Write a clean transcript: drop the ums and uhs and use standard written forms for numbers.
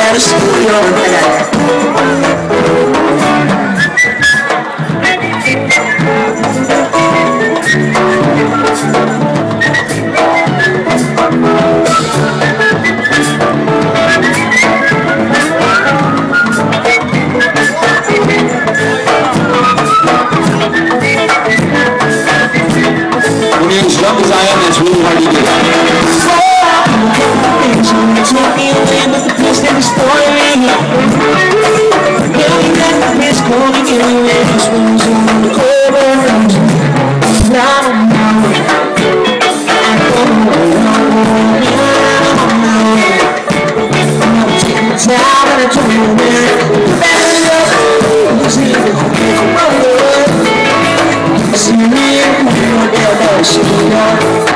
the studio. As young as I am, it's really hard to get out. Take me away, but the place that is spoiling. Knowing that the place calling anyway, this one's on the corner. I don't know. I'm taking the time and I told you that the better love is here to come over. See me, you know, they'll see you.